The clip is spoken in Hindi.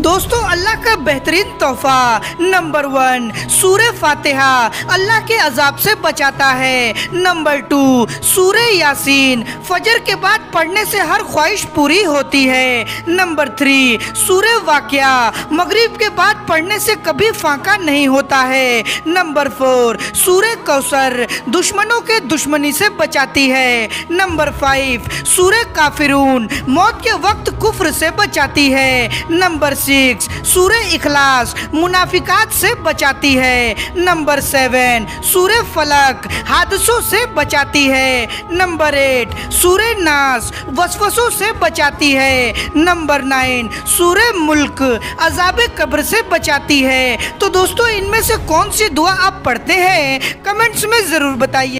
दोस्तों अल्लाह का बेहतरीन तोहफा नंबर 1 सूरह फातिहा अल्लाह के अजाब से बचाता है। नंबर 2 सूरह यासीन फजर के बाद पढ़ने से हर ख्वाहिश पूरी होती है। नंबर 3 सूरह वाक़िया मगरिब के बाद पढ़ने से कभी फाका नहीं होता है। नंबर 4 सूरह कौसर दुश्मनों के दुश्मनी से बचाती है। नंबर 5 सूरह काफिरून मौत के वक्त कुफ्र से बचाती है। नंबर 6 सूरह इखलास मुनाफिकात से बचाती है। नंबर 7 सूरह फलक हादसों से बचाती है। नंबर 8 सूरह नास वसवसों से बचाती है। नंबर 9 सूरह मुल्क अज़ाब कब्र से बचाती है। तो दोस्तों इनमें से कौन सी दुआ आप पढ़ते हैं कमेंट्स में ज़रूर बताइए।